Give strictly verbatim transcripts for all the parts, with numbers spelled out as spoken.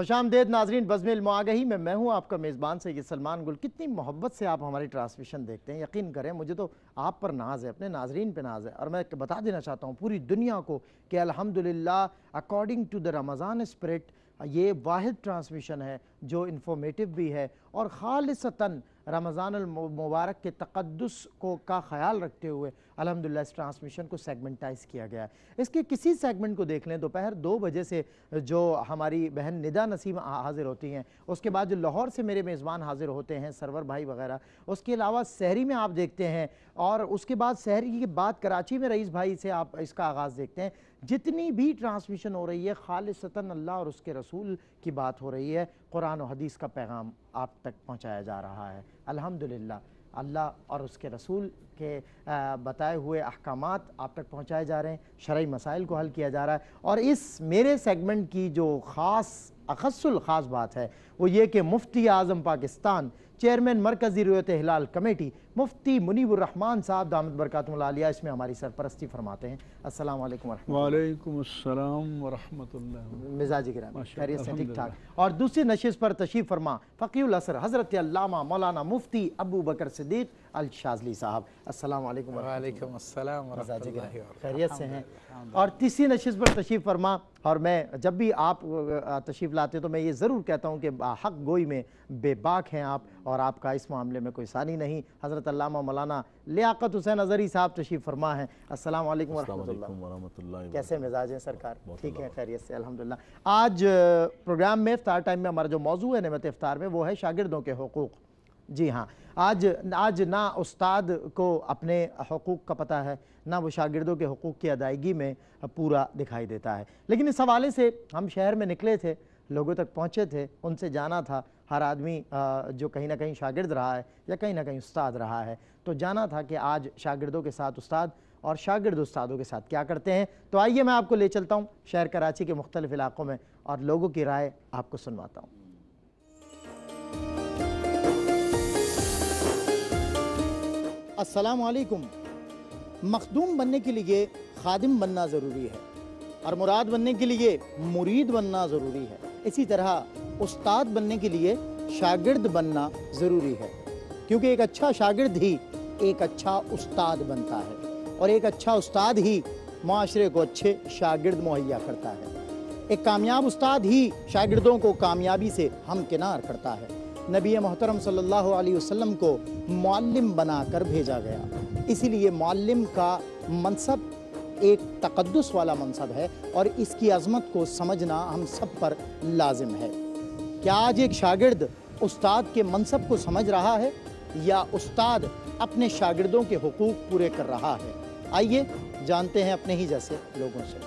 خوش آمدید ناظرین بزم علم و آگہی میں میں ہوں آپ کا میزبان سید سلمان گل۔ کتنی محبت سے آپ ہماری ٹرانسمیشن دیکھتے ہیں، یقین کریں مجھے تو آپ پر ناز ہے، اپنے ناظرین پہ ناز ہے، اور میں بتا دینا چاہتا ہوں پوری دنیا کو کہ الحمدللہ according to the Ramzan spirit یہ واحد ٹرانسمیشن ہے جو انفارمیٹیو بھی ہے اور خالصتاً رمضان المبارک کے تقدس کو کا خیال رکھتے ہوئے الحمدللہ اس ٹرانسمیشن کو سیگمنٹائز کیا گیا ہے۔ اس کے کسی سیگمنٹ کو دیکھ لیں، دوپہر دو بجے سے جو ہماری بہن ندا نسیم حاضر ہوتی ہیں، اس کے بعد جو لاہور سے میرے میزبان حاضر ہوتے ہیں سرور بھائی وغیرہ، اس کے علاوہ سحری میں آپ دیکھتے ہیں، اور اس کے بعد سحری کے بعد کراچی میں رئیس بھائی سے آپ اس کا آغاز دیکھتے ہیں۔ جتنی بھی ٹرانسمیشن ہو رہی ہے خالصتاً اللہ اور اس کے رسول کی بات ہو رہی ہے، قرآن و حدیث کا پیغام آپ تک پہنچایا جا رہا ہے۔ الحمدللہ اللہ اور اس کے رسول کے بتائے ہوئے احکامات آپ تک پہنچائے جا رہے ہیں، شرعی مسائل کو حل کیا جا رہا ہے، اور اس میرے سیگمنٹ کی جو خاص اخص الخاص بات ہے وہ یہ کہ مفتی اعظم پاکستان، چیئرمین مرکزی رویت ہلال کمیٹی مفتی منیب الرحمن صاحب دامت برکاتہم العالیہ اس میں ہماری سرپرستی فرماتے ہیں۔ السلام علیکم ورحمۃ اللہ۔ وعلیکم السلام ورحمۃ اللہ۔ مزاج گرامی خیریت سے ٹھیک ٹھاک؟ اور دوسری نشست پر تشریف فرما فقیہ العصر حضرت علامہ مولانا مفتی ابو بکر صدیق الشاذلی صاحب۔ السلام علیکم ورحمۃ اللہ۔ وعلیکم السلام ورحمۃ اللہ وبرکاتہ۔ خیریت سے ہیں؟ اور تیسری نشست پر تشریف فرما، اور میں جب بھی آپ تشریف لاتے تو میں یہ ضرور کہتا ہوں کہ حق گوئی میں بے باک ہیں آپ، اور آپ کا اس معاملے میں کوئی ثانی نہیں۔ حضرت علامہ مولانا لیاقت حسین اظہری صاحب تشریف فرما ہیں۔ السلام علیکم ورحمۃ اللہ۔ کیسے مزاج ہیں سرکار؟ ٹھیک ہے، خیریت سے الحمدللہ۔ آج پروگرام میں افطار ٹائم میں ہمارا جو موضوع ہے نعمت افطار میں وہ ہے شاگردوں کے حقوق۔ جی ہاں، آج آج نہ استاد کو اپنے حقوق کا پتہ ہے، نہ وہ شاگردوں کے حقوق کی ادائیگی میں پورا دکھائی دیتا ہے۔ لیکن اس حوالے سے ہم شہر میں نکلے تھے، لوگوں تک پہنچے تھے، ان سے جانا تھا، ہر آدمی جو کہیں نہ کہیں شاگرد رہا ہے یا کہیں نہ کہیں استاد رہا ہے، تو جانا تھا کہ آج شاگردوں کے ساتھ استاد اور شاگرد استادوں کے ساتھ کیا کرتے ہیں۔ تو آئیے میں آپ کو لے چلتا ہوں شہر کراچی کے مختلف علاقوں میں اور لوگوں کی رائے آپ کو سنواتا ہوں۔ السلام علیکم۔ مخدوم بننے کے لیے خادم بننا ضروری ہے، اور مراد بننے کے لیے مرید بننا ضروری ہے۔ اسی طرح استاد بننے کے لیے شاگرد بننا ضروری ہے، کیونکہ ایک اچھا شاگرد ہی ایک اچھا استاد بنتا ہے، اور ایک اچھا استاد ہی معاشرے کو اچھے شاگرد مہیا کرتا ہے۔ ایک کامیاب استاد ہی شاگردوں کو کامیابی سے ہمکنار کرتا ہے۔ نبی محترم صلی اللہ علیہ وسلم کو معلم بنا کر بھیجا گیا، اسی لیے معلم کا منصب ایک تقدس والا منصب ہے، اور اس کی عظمت کو سمجھنا ہم سب پر لازم ہے۔ کیا آج ایک شاگرد استاد کے منصب کو سمجھ رہا ہے، یا استاد اپنے شاگردوں کے حقوق پورے کر رہا ہے؟ آئیے جانتے ہیں اپنے ہی جیسے لوگوں سے۔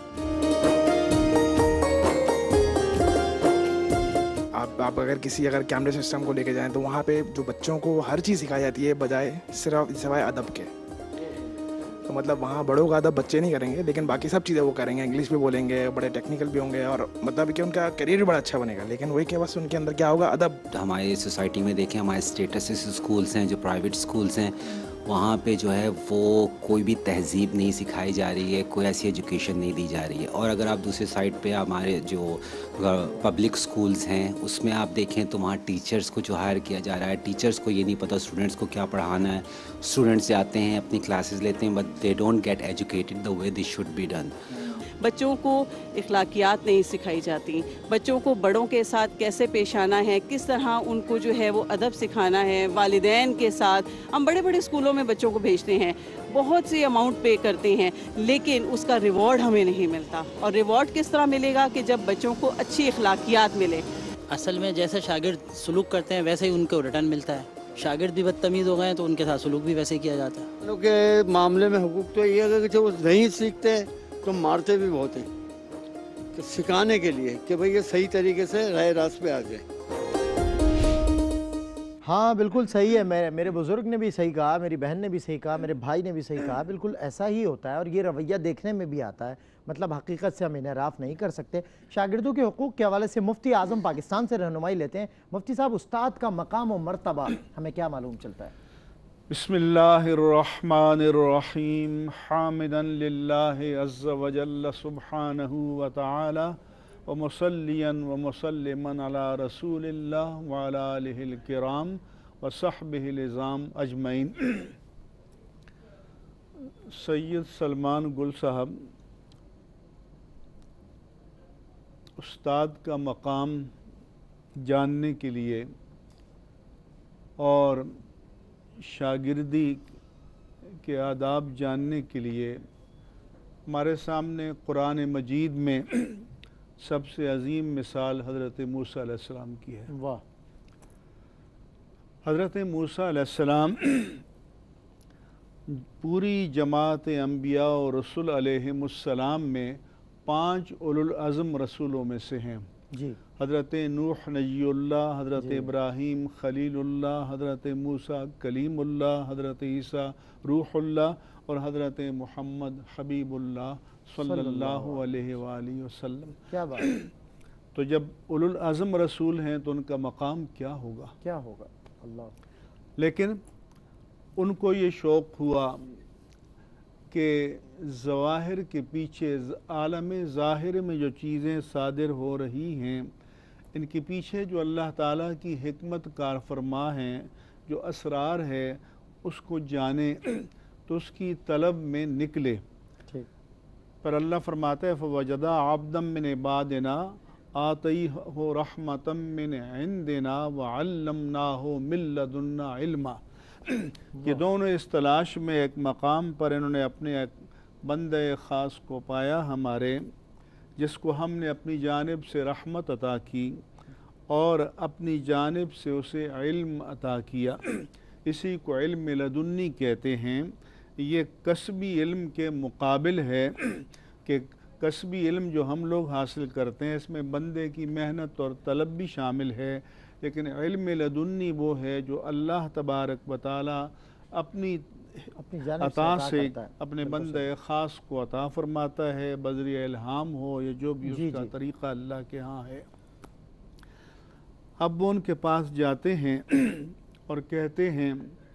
آپ آپ اگر کسی اگر کیمرے سسٹم کو لے کے جائیں تو وہاں پہ جو بچوں کو ہر چیز سکھائی جاتی ہے بجائے صرف سوائے ادب کے، تو مطلب وہاں بڑوں کا ادب بچے نہیں کریں گے، لیکن باقی سب چیزیں وہ کریں گے، انگلش بھی بولیں گے، بڑے ٹیکنیکل بھی ہوں گے، اور مطلب کہ ان کا کیریئر بھی بڑا اچھا بنے گا، لیکن وہی کہ بس ان کے اندر کیا ہوگا، ادب۔ ہماری سوسائٹی میں دیکھیں، ہمارے اسٹیٹس اسکولس ہیں جو پرائیویٹ اسکولس ہیں، وہاں پہ جو ہے وہ کوئی بھی تہذیب نہیں سکھائی جا رہی ہے، کوئی ایسی ایجوکیشن نہیں دی جا رہی ہے۔ اور اگر آپ دوسرے سائڈ پہ ہمارے جو پبلک اسکولس ہیں اس میں آپ دیکھیں تو وہاں ٹیچرس کو جو ہائر کیا جا رہا ہے، ٹیچرس کو یہ نہیں پتہ اسٹوڈنٹس کو کیا پڑھانا ہے۔ اسٹوڈنٹس جاتے ہیں اپنی کلاسز لیتے ہیں، but they don't get educated the way they should be done. بچوں کو اخلاقیات نہیں سکھائی جاتی، بچوں کو بڑوں کے ساتھ کیسے پیش آنا ہے، کس طرح ان کو جو ہے وہ ادب سکھانا ہے، والدین کے ساتھ۔ ہم بڑے بڑے اسکولوں میں بچوں کو بھیجتے ہیں، بہت سی اماؤنٹ پے کرتے ہیں، لیکن اس کا ریوارڈ ہمیں نہیں ملتا۔ اور ریوارڈ کس طرح ملے گا کہ جب بچوں کو اچھی اخلاقیات ملے۔ اصل میں جیسے شاگرد سلوک کرتے ہیں ویسے ہی ان کو ریٹرن ملتا ہے۔ شاگرد بھی بدتمیز ہو گئے ہیں تو ان کے ساتھ سلوک بھی ویسے ہی کیا جاتا ہے۔ ان کے معاملے میں حقوق تو یہ ہے کہ جب وہ نہیں سیکھتے تو مارتے بھی بہت ہیں، سکھانے کے لیے کہ بھئی یہ صحیح طریقے سے راہ راست پہ آ جائے۔ ہاں بالکل صحیح ہے، میں میرے بزرگ نے بھی صحیح کہا، میری بہن نے بھی صحیح کہا، میرے بھائی نے بھی صحیح کہا، بالکل ایسا ہی ہوتا ہے، اور یہ رویہ دیکھنے میں بھی آتا ہے، مطلب حقیقت سے ہم انحراف نہیں کر سکتے۔ شاگردوں کے حقوق کے حوالے سے مفتی اعظم پاکستان سے رہنمائی لیتے ہیں۔ مفتی صاحب، استاد کا مقام و مرتبہ ہمیں کیا معلوم چلتا ہے؟ بسم اللہ الرحمن الرحیم، حامدا للہ عز وجل سبحانہ وتعالی व मुसल्लियन व मुसल्लिमन अला रसूलिल्लाह व अला आलिहिल किराम व सहबिहिल इज़ाम अजमईन। सैयद सलमान गुल साहब उस्ताद का मकाम जानने के लिए और शागिर्दी के आदाब जानने के लिए हमारे सामने कुरान मजीद में सबसे अजीम मिसाल हज़रत मूसा अलैहिस्सलाम की है। वाह। हज़रत मूसा अलैहिस्सलाम पूरी जमात अंबिया और रसूल अलैहिमुस्सलाम में पाँच उलुल अज़्म रसूलों में से हैं। जी। हज़रत नूह नबीउल्लाह, हज़रत इब्राहीम खलीलुल्लाह, हज़रत मूसा कलीमुल्लाह, हज़रत ईसा रूहुल्लाह और हज़रत मुहम्मद हबीबुल्लाह सल्लल्लाहु अलैहि वालिहि वसल्लम। क्या बात है। तो जब उलुल अज़्म रसूल हैं तो उनका मकाम क्या होगा, क्या होगा। अल्लाह। लेकिन उनको ये शौक़ हुआ कि ज़वाहिर के पीछे आलम ज़ाहिर में जो चीज़ें सादिर हो रही हैं, इनके पीछे जो अल्लाह ताला की हिकमत कार फरमा हैं, जो असरार है, उसको जाने, तो उसकी तलब में निकले। ठीक। पर अल्लाह फरमाता है फ़वजदा आब्दम मिन इबादिना आतईहु रहमतम मिन इंदिना व अल्लमनाहु मिन लदुन्ना इल्मा। ये दोनों इस तलाश में एक मकाम पर इन्होंने अपने एक बंदे ख़ास को पाया हमारे, जिसको हमने अपनी जानिब से रहमत अता की और अपनी जानिब से उसे इल्म अता किया। इसी को इल्म लदुन्नी कहते हैं। ये कसबी इल्म के मुकाबिल है कि कसबी इल्म जो हम लोग हासिल करते हैं इसमें बंदे की मेहनत और तलब भी शामिल है, लेकिन इल्म लदुन्नी वो है जो अल्लाह तबारक व तआला अपनी अपनी जानिब से अता अता से करता है। अपने बिल्कुल बंदे ख़ास को अता फरमाता है, बज़रिया इल्हाम हो या जो भी जी, उसका जी। तरीक़ा अल्लाह के यहाँ है। अब वो उनके पास जाते हैं और कहते हैं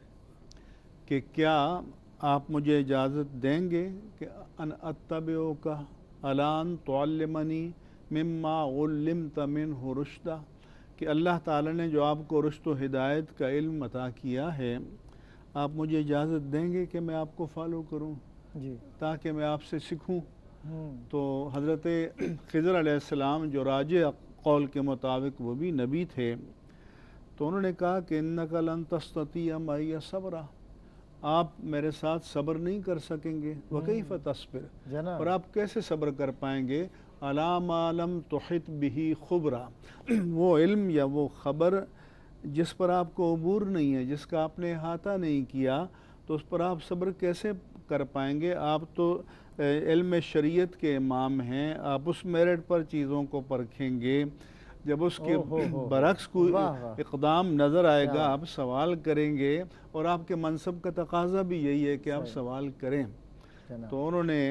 कि क्या आप मुझे इजाज़त देंगे कि अन अत्तबिउ का अलान तुअल्लिमनी मिम्मा उल्लिमत मिन्हु रुश्दा, कि अल्लाह ताला ने जो आपको रुश्द व हिदायत का इल्म अता किया है, आप मुझे इजाज़त देंगे कि मैं आपको फॉलो करूं जी। ताकि मैं आपसे सीखूं। हम्म। तो हज़रत खिज़र अलैहिस्सलाम जो राजे कौल के मुताबिक वो भी नबी थे, तो उन्होंने कहा कि इन्नका लन तस्ततिया मइया सब्रा, आप मेरे साथ सब्र नहीं कर सकेंगे। व कैफ़ तस्बिर, जनाब। और आप कैसे सब्र कर पाएंगे। अला मा लम तुहित बिही खुबरा, वो इल्म या वो ख़बर जिस पर आपको अबूर नहीं है, जिसका आपने अहाता नहीं किया, तो उस पर आप सब्र कैसे कर पाएंगे। आप तो इल्म शरीयत के इमाम हैं, आप उस मेरिट पर चीज़ों को परखेंगे। जब उसके ओ हो हो। बरक्स कोई वाह वाह। इक़दाम नज़र आएगा, क्या आप सवाल करेंगे, और आपके मनसब का तकाज़ा भी यही है कि आप सही। सवाल करें। जनाब। तो उन्होंने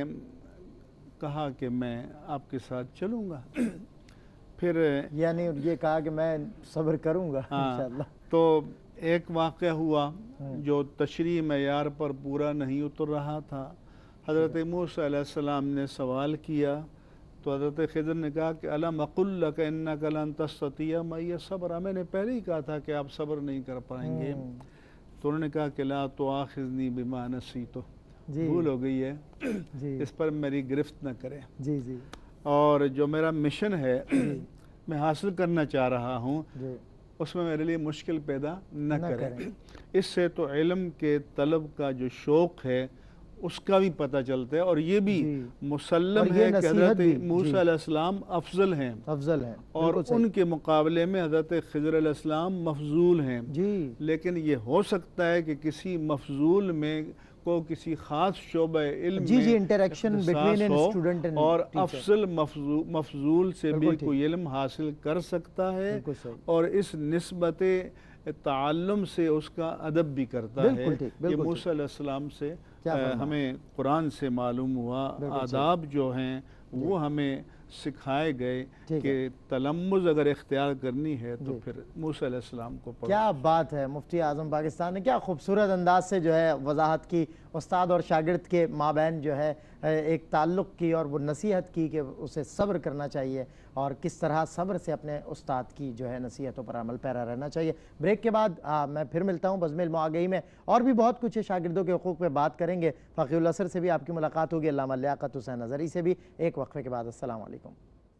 कहा कि मैं आपके साथ चलूँगा। फिर यानी ये कहा कि मैं सब्र करूंगा हाँ, इंशाअल्लाह। तो एक वाक़या हुआ जो तशरीह मेयार पर पूरा नहीं उतर रहा था। हज़रत मूसा अलैहिस्सलाम ने सवाल किया तो हज़रत खिज़र ने कहा कि अलम अक़ुल लक इन्नका लन तस्ततिया मइया सब्रा, मैंने पहले ही कहा था कि आप सब्र नहीं कर पाएंगे। तो उन्होंने कहा कि ला तुआखिज़नी बिमा नसीतु, जी। भूल हो गई है, जी इस पर मेरी गिरफ्त न करें। जी जी और जो मेरा मिशन है मैं हासिल करना चाह रहा हूँ, जी। उसमें मेरे लिए मुश्किल पैदा न, न करें। करें। इससे तो इल्म के तलब का जो शौक़ है उसका भी पता चलता है, और ये भी जी। मुसल्लम और ये है कि नसीहत हज़रत भी, जी। मूसा अलैहिस्सलाम अफजल हैं अफजल है और बिल्कुल सही। उनके मुकाबले में हज़रत खिज़र अलैहिस्सलाम मफजूल हैं। जी। लेकिन ये हो सकता है कि किसी मफजूल में को किसी ख़ास शोबे इल्म जी में जी इंटरेक्शन इख्तिसास बिटवीन एन हो स्टूडेंट एंड और टीचर। अफजल मफजू- मफजूल से भी बिल्कुल ठीक। कोई इल्म हासिल कर सकता है, बिल्कुल सही। और इस निस्बत ताल्लुम से उसका अदब भी करता बिल्कुल है। ठीक, ये बिल्कुल मूसा अलैहिस्सलाम से क्या अ, फरमाया? हमें कुरान से मालूम हुआ। बिल्कुल सही। आदाब जो हैं वो हमें سکھائے گئے کہ تلمذ اگر اختیار کرنی ہے تو پھر موسیٰ علیہ السلام کو پڑھو۔ کیا بات ہے، مفتی اعظم پاکستان نے کیا خوبصورت انداز سے جو ہے وضاحت کی استاد اور شاگرد کے مابین جو ہے ایک تعلق کی اور وہ نصیحت کی کہ اسے صبر کرنا چاہیے اور کس طرح صبر سے اپنے استاد کی جو ہے نصیحتوں پر عمل پیرا رہنا چاہیے۔ بریک کے بعد میں پھر ملتا ہوں بزم علم و آگہی میں، اور بھی بہت کچھ شاگردوں کے حقوق پہ بات کریں گے۔ فقیہ الاسر سے بھی آپ کی ملاقات ہوگی، علامہ لیاقت حسین اظہری سے بھی ایک وقفے کے بعد۔ السلام علیکم۔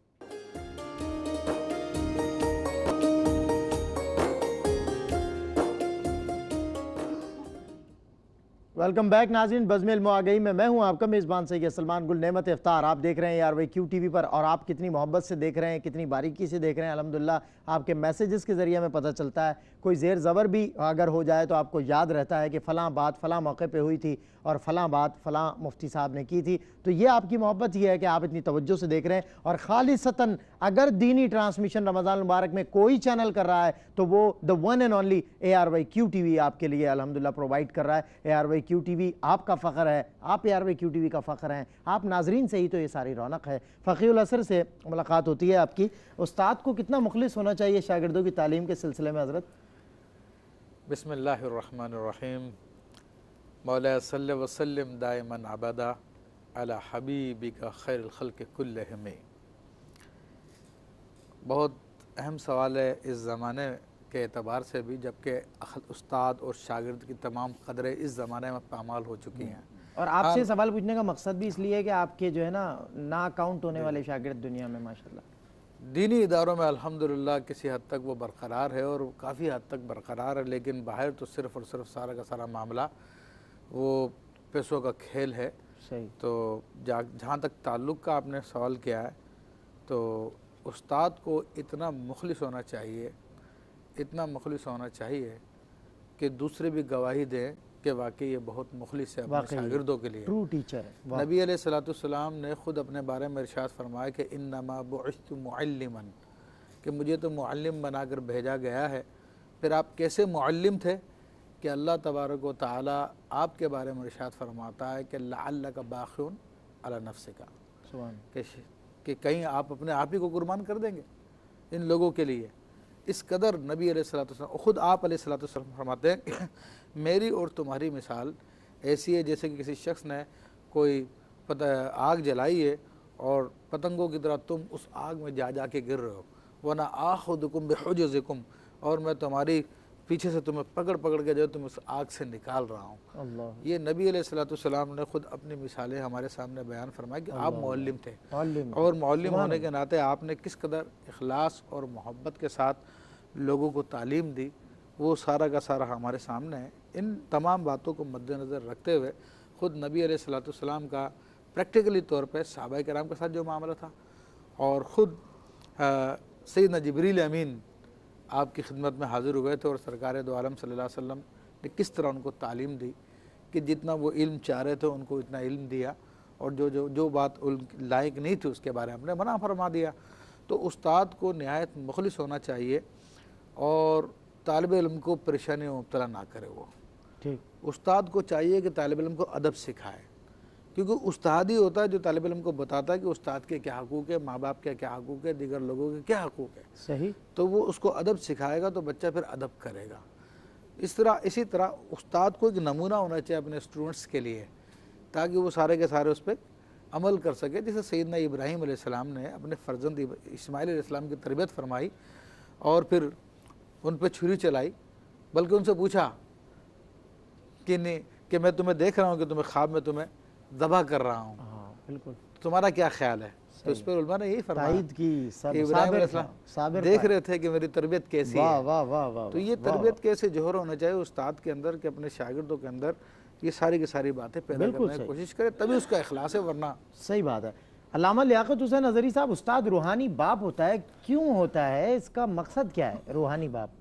ویلکم بیک ناظرین، بزم علم و آگہی میں میں ہوں آپ کا میزبان سید سلمان گل نعمت افطار۔ آپ دیکھ رہے ہیں R Y Q T V پر، اور آپ کتنی محبت سے دیکھ رہے ہیں، کتنی باریکی سے دیکھ رہے ہیں۔ الحمدللہ آپ کے میسیجز کے ذریعے میں پتہ چلتا ہے، کوئی زیر زبر بھی اگر ہو جائے تو آپ کو یاد رہتا ہے کہ فلاں بات فلاں موقع پہ ہوئی تھی اور فلاں بات فلاں مفتی صاحب نے کی تھی۔ تو یہ آپ کی محبت ہی ہے کہ آپ اتنی توجہ سے دیکھ رہے ہیں، اور خالصتاً اگر دینی ٹرانسمیشن رمضان المبارک میں کوئی چینل کر رہا ہے تو وہ the one and only A R Y Q T V آپ کے لیے الحمدللہ پرووائڈ کر رہا ہے۔ A R Y Q T V آپ کا فخر ہے، آپ A R Y Q T V کا فخر ہیں، آپ ناظرین سے ہی تو یہ ساری رونق ہے۔ فقیہ الاسر سے ملاقات ہوتی ہے آپ کی۔ استاد کو کتنا مخلص ہونا چاہیے شاگردوں کی تعلیم کے سلسلے میں حضرت؟ بسم اللہ الرحمن الرحیم۔ مولا صلی وسلم دائما ابدا علی حبیبک خیر الخلق کلہم۔ بہت اہم سوال ہے اس زمانے کے اعتبار سے بھی، جبکہ استاد اور شاگرد کی تمام قدریں اس زمانے میں پامال ہو چکی ہیں۔ اور آپ سے سوال پوچھنے کا مقصد بھی اس لیے ہے کہ آپ کے جو ہے نا نا اکاؤنٹ ہونے والے شاگرد دنیا میں ماشاءاللہ دینی اداروں میں الحمدللہ کسی حد تک وہ برقرار ہے، اور کافی حد تک برقرار ہے، لیکن باہر تو صرف اور صرف سارا کا سارا معاملہ وہ پیسوں کا کھیل ہے۔ صحیح۔ تو جہاں تک تعلق کا آپ نے سوال کیا ہے، تو استاد کو اتنا مخلص ہونا چاہیے، اتنا مخلص ہونا چاہیے کہ دوسرے بھی گواہی دیں کہ واقعی یہ بہت مخلص ہے اپنے شاگردوں کے لیے، ٹرو ٹیچر ہے۔ نبی علیہ الصلوۃ والسلام نے خود اپنے بارے میں ارشاد فرمایا کہ انما بعثت معلما، کہ مجھے تو معلم بنا کر بھیجا گیا ہے۔ پھر آپ کیسے معلم تھے کہ اللہ تبارک و تعالی آپ کے بارے میں ارشاد فرماتا ہے کہ لعلک باخع علی نفسک، کہ کہیں آپ اپنے آپ ہی کو قربان کر دیں گے ان لوگوں کے لیے۔ اس قدر نبی علیہ الصلوۃ والسلام خود آپ علیہ الصلوۃ والسلام فرماتے ہیں کہ میری اور تمہاری مثال ایسی ہے جیسے کہ کسی شخص نے کوئی آگ جلائی ہے اور پتنگوں کی طرح تم اس آگ میں جا جا کے گر رہے ہو، وَنَا آخُذُكُمْ بِحُجُزِكُمْ، اور میں تمہاری پیچھے سے تمہیں پکڑ پکڑ کے جو تم اس آگ سے نکال رہا ہوں۔ اللہ، یہ نبی علیہ الصلوۃ والسلام نے خود اپنی مثالیں ہمارے سامنے بیان فرمائی کہ آپ معلم تھے، اور معلم ہونے کے ناطے آپ نے کس قدر اخلاص اور محبت کے ساتھ لوگوں کو تعلیم دی، وہ سارا کا سارا ہمارے سامنے ہے۔ ان تمام باتوں کو مد نظر رکھتے ہوئے خود نبی علیہ الصلوۃ والسلام کا پریکٹیکلی طور پہ صحابہ کرام کے ساتھ جو معاملہ تھا، اور خود سیدنا جبریل امین آپ کی خدمت میں حاضر ہوئے تھے، اور سرکار دو عالم صلی اللہ علیہ وسلم نے کس طرح ان کو تعلیم دی کہ جتنا وہ علم چاہ رہے تھے ان کو اتنا علم دیا، اور جو جو جو بات لائق نہیں تھی اس کے بارے میں ہم نے منع فرما دیا۔ تو استاد کو نہایت مخلص ہونا چاہیے، اور طالب علم کو پریشانی میں مبتلا نہ کرے۔ وہ استاد کو چاہیے کہ طالب علم کو ادب سکھائے، کیونکہ استاد ہی ہوتا ہے جو طالب علم کو بتاتا ہے کہ استاد کے کیا حقوق ہے، ماں باپ کے کیا حقوق ہے، دیگر لوگوں کے کیا حقوق ہے۔ صحیح۔ تو وہ اس کو ادب سکھائے گا تو بچہ پھر ادب کرے گا۔ اس طرح اسی طرح استاد کو ایک نمونہ ہونا چاہیے اپنے اسٹوڈنٹس کے لیے، تاکہ وہ سارے کے سارے اس پہ عمل کر سکے۔ جیسے سیدنا ابراہیم علیہ السلام نے اپنے فرزند اسماعیل علیہ السلام کی تربیت فرمائی، اور پھر ان پہ چھری چلائی، بلکہ ان سے پوچھا کہ نہیں کہ میں تمہیں دیکھ رہا ہوں کہ تمہیں خواب میں تمہیں ذبح کر رہا ہوں، بالکل، تمہارا کیا خیال ہے؟ تو اس پہ علماء نے یہی فرمایا کہ ابراہیم علیہ السلام دیکھ رہے تھے کہ میری تربیت کیسی ہے۔ تو یہ تربیت کیسے جوہر ہونا چاہیے استاد کے اندر کہ اپنے شاگردوں کے اندر یہ ساری کی ساری باتیں پیدا کرنے کی کوشش کرے، تبھی اس کا اخلاص ہے، ورنہ صحیح بات ہے۔ علامہ لیاقت حسین اظہری صاحب، استاد روحانی باپ ہوتا ہے، کیوں ہوتا ہے؟ اس کا مقصد کیا ہے روحانی باپ؟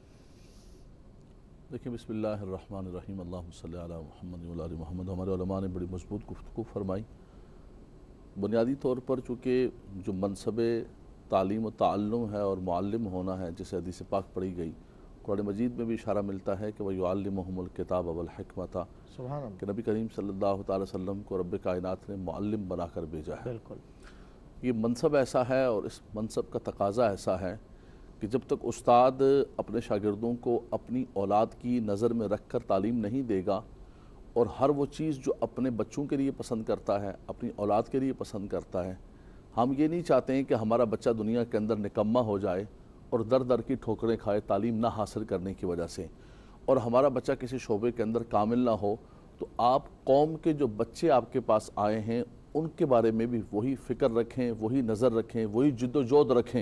دیکھیں، بسم اللہ الرحمن الرحیم، اللہم صلی علی محمد و علی محمد۔ ہمارے علماء نے بڑی مضبوط گفتگو فرمائی۔ بنیادی طور پر چونکہ جو منصب تعلیم و تعلم ہے اور معلم ہونا ہے، جسے حدیث پاک پڑھی گئی، قرآن مجید میں بھی اشارہ ملتا ہے کہ وَيُعَلِّمُهُمُ الْكِتَابَ وَالْحِكْمَةَ، سبحان اللہ، کہ نبی کریم صلی اللہ تعالی وسلم کو رب کائنات نے معلم بنا کر بھیجا ہے۔ بالکل۔ یہ منصب ایسا ہے اور اس منصب کا تقاضا ایسا ہے کہ جب تک استاد اپنے شاگردوں کو اپنی اولاد کی نظر میں رکھ کر تعلیم نہیں دے گا اور ہر وہ چیز جو اپنے بچوں کے لیے پسند کرتا ہے اپنی اولاد کے لیے پسند کرتا ہے، ہم یہ نہیں چاہتے ہیں کہ ہمارا بچہ دنیا کے اندر نکمہ ہو جائے اور در در کی ٹھوکریں کھائے تعلیم نہ حاصل کرنے کی وجہ سے، اور ہمارا بچہ کسی شعبے کے اندر کامل نہ ہو، تو آپ قوم کے جو بچے آپ کے پاس آئے ہیں ان کے بارے میں بھی وہی فکر رکھیں، وہی نظر رکھیں، وہی جد و جہد رکھیں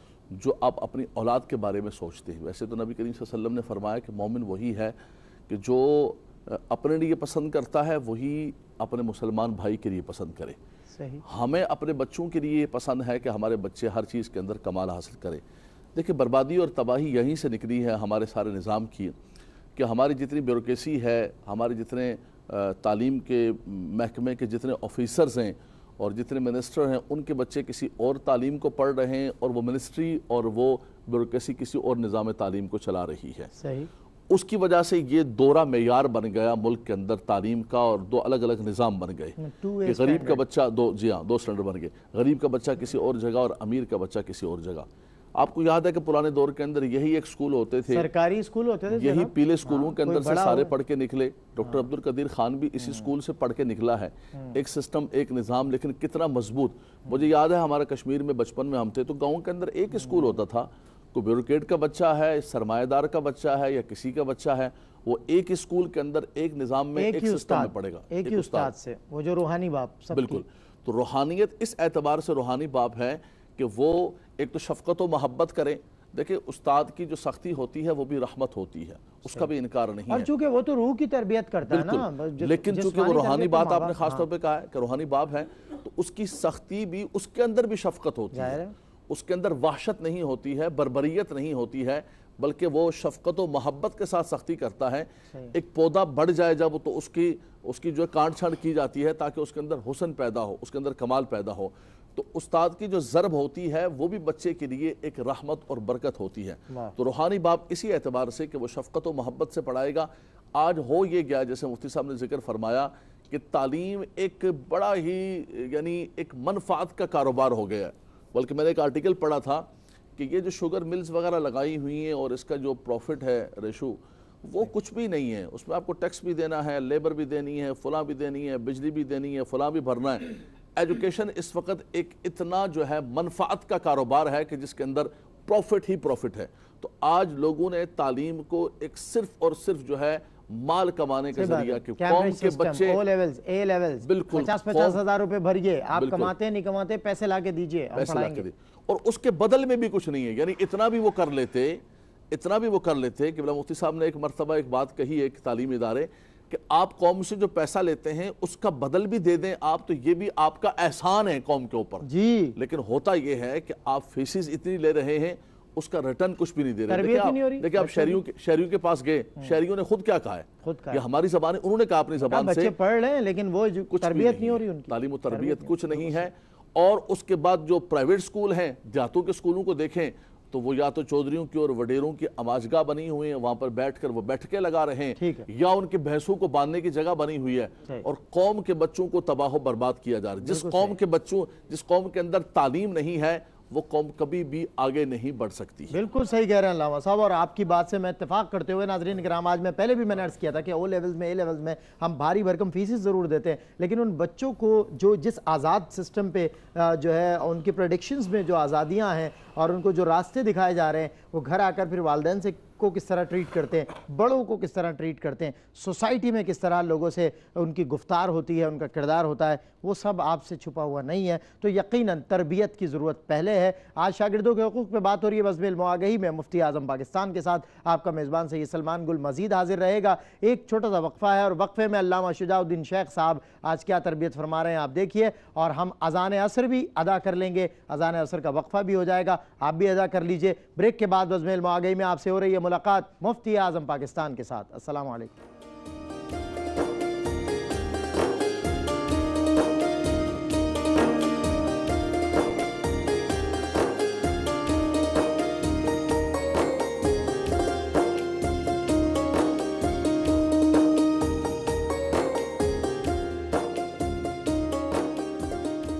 جو آپ اپنی اولاد کے بارے میں سوچتے ہیں۔ ویسے تو نبی کریم صلی اللہ علیہ وسلم نے فرمایا کہ مومن وہی ہے کہ جو اپنے لیے پسند کرتا ہے وہی اپنے مسلمان بھائی کے لیے پسند کرے۔ صحیح۔ ہمیں اپنے بچوں کے لیے یہ پسند ہے کہ ہمارے بچے ہر چیز کے اندر کمال حاصل کرے۔ دیکھیں بربادی اور تباہی یہیں سے نکلی ہے ہمارے سارے نظام کی، کہ ہماری جتنی بیوروکریسی ہے، ہمارے جتنے تعلیم کے محکمے کے جتنے آفیسرز ہیں اور جتنے منسٹر ہیں، ان کے بچے کسی اور تعلیم کو پڑھ رہے ہیں اور وہ منسٹری اور وہ بیوروکریسی کسی اور نظام تعلیم کو چلا رہی ہے۔ صحیح۔ اس کی وجہ سے یہ دورہ معیار بن گیا ملک کے اندر تعلیم کا، اور دو الگ الگ نظام بن گئے کہ غریب کا بچہ دو جی ہاں دو سٹینڈرڈ بن گئے، غریب کا بچہ کسی اور جگہ اور امیر کا بچہ کسی اور جگہ۔ آپ کو یاد ہے کہ پرانے دور کے اندر یہی ایک سکول ہوتے تھے، سرکاری سکول ہوتے تھے، یہی پیلے سکولوں کے اندر سے سارے پڑھ کے نکلے۔ ڈاکٹر عبدالقدیر خان بھی اسی سکول سے پڑھ کے نکلا ہے۔ ایک سسٹم، ایک نظام، لیکن کتنا مضبوط۔ مجھے یاد ہے ہمارا کشمیر میں بچپن میں ہم تھے تو گاؤں کے اندر ایک سکول ہوتا تھا، کوئی بیوروکریٹ کا بچہ ہے، سرمایہ دار کا بچہ ہے یا کسی کا بچہ ہے، وہ ایک اسکول کے اندر ایک نظام میں ایک سسٹم میں پڑھے گا، ایک ہی استاد سے، وہ جو روحانی باپ سب کی۔ بالکل۔ تو روحانیت اس اعتبار سے روحانی باپ ہے کہ وہ ایک تو شفقت و محبت کریں۔ دیکھیں استاد کی جو سختی ہوتی ہے وہ بھی رحمت ہوتی ہے، اس کا بھی انکار نہیں ہے، اور چونکہ وہ تو روح کی تربیت کرتا ہے نا، لیکن چونکہ وہ روحانی بات آپ نے خاص طور پہ کہا ہے کہ روحانی باپ ہے، تو اس کی سختی بھی، اس کے اندر بھی شفقت ہوتی ہے، اس کے اندر وحشت نہیں ہوتی ہے، بربریت نہیں ہوتی ہے، بلکہ وہ شفقت و محبت کے ساتھ سختی کرتا ہے۔ ایک پودا بڑھ جائے جب تو اس کی اس کی جو ہے کانٹ چھانٹ کی جاتی ہے تاکہ اس کے اندر حسن پیدا ہو، اس کے اندر کمال پیدا ہو۔ تو استاد کی جو ضرب ہوتی ہے وہ بھی بچے کے لیے ایک رحمت اور برکت ہوتی ہے۔ تو روحانی باپ اسی اعتبار سے کہ وہ شفقت و محبت سے پڑھائے گا۔ آج ہو یہ گیا جیسے مفتی صاحب نے ذکر فرمایا کہ تعلیم ایک بڑا ہی یعنی ایک منفعت کا کاروبار ہو گیا ہے، بلکہ میں نے ایک آرٹیکل پڑھا تھا کہ یہ جو شوگر ملز وغیرہ لگائی ہوئی ہیں اور اس کا جو پروفٹ ہے ریشو وہ کچھ بھی نہیں ہے، اس میں آپ کو ٹیکس بھی دینا ہے، لیبر بھی دینی ہے، فلاں بھی دینی ہے، بجلی بھی دینی ہے، فلاں بھی بھرنا ہے۔ ایجوکیشن اس وقت ایک اتنا جو ہے منفعت کا کاروبار ہے کہ جس کے اندر پروفٹ ہی پروفٹ ہے۔ تو آج لوگوں نے تعلیم کو ایک صرف اور صرف جو ہے مال کمانے کا ذریعہ کہ قوم کے بچے او لیولز اے لیولز بالکل پچاس پچاس ہزار روپے بھریے، آپ کماتے نہیں کماتے پیسے لا کے دیجئے، ہم پڑھائیں گے، اور اس کے بدل میں بھی کچھ نہیں ہے۔ یعنی اتنا بھی وہ کر لیتے اتنا بھی وہ کر لیتے کہ بلا مفتی صاحب نے ایک مرتبہ ایک بات کہی ہے ایک تعلیمی ادارے کہ آپ قوم سے جو پیسہ لیتے ہیں اس کا بدل بھی دے دیں آپ تو یہ بھی آپ کا احسان ہے قوم کے اوپر جی، لیکن ہوتا یہ ہے کہ آپ فیسز اتنی لے رہے ہیں اس کا ریٹرن کچھ بھی نہیں دے رہے۔ دیکھیں آپ شہریوں کے شہریوں کے پاس گئے، شہریوں نے خود کیا کہا ہے، یہ ہماری زبان ہے، انہوں نے کہا اپنی زبان سے بچے پڑھ رہے ہیں لیکن وہ تربیت نہیں ہو رہی، ان کی تعلیم و تربیت کچھ نہیں ہے۔ اور اس کے بعد جو پرائیویٹ سکول ہیں، دیہاتوں کے سکولوں کو دیکھیں تو وہ یا تو چودھریوں کی اور وڈیروں کی اماجگاہ بنی ہوئی ہیں، وہاں پر بیٹھ کر وہ بیٹھ کے لگا رہے ہیں، یا ان کے بھینسوں کو باندھنے کی جگہ بنی ہوئی ہے، اور قوم کے بچوں کو تباہ و برباد کیا جا رہا ہے۔ جس قوم کے بچوں جس قوم کے اندر تعلیم نہیں ہے وہ قوم کبھی بھی آگے نہیں بڑھ سکتی۔ بالکل صحیح کہہ رہے ہیں علامہ صاحب، اور آپ کی بات سے میں اتفاق کرتے ہوئے ناظرین کرام، آج میں پہلے بھی میں نے عرض کیا تھا کہ او لیولز میں اے لیولز میں ہم بھاری بھرکم فیسز ضرور دیتے ہیں، لیکن ان بچوں کو جو جس آزاد سسٹم پہ جو ہے ان کی پریڈکشنز میں جو آزادیاں ہیں اور ان کو جو راستے دکھائے جا رہے ہیں، وہ گھر آ کر پھر والدین سے کو کس طرح ٹریٹ کرتے ہیں، بڑوں کو کس طرح ٹریٹ کرتے ہیں، سوسائٹی میں کس طرح لوگوں سے ان کی گفتار ہوتی ہے، ان کا کردار ہوتا ہے، وہ سب آپ سے چھپا ہوا نہیں ہے۔ تو یقیناً تربیت کی ضرورت پہلے ہے۔ آج شاگردوں کے حقوق پہ بات ہو رہی ہے بزم المواگہی میں، مفتی اعظم پاکستان کے ساتھ آپ کا میزبان سید سلمان گل مزید حاضر رہے گا۔ ایک چھوٹا سا وقفہ ہے اور وقفے میں علامہ شجاع الدین شیخ صاحب آج کیا تربیت فرما رہے ہیں آپ دیکھیے، اور ہم اذان عصر بھی ادا کر لیں گے، اذان عصر کا وقفہ بھی ہو جائے گا، آپ بھی ادا کر لیجئے۔ بریک کے بعد بزم المواگہی میں آپ سے ہو رہی ہے ملاقات مفتی اعظم پاکستان کے ساتھ۔ السلام علیکم۔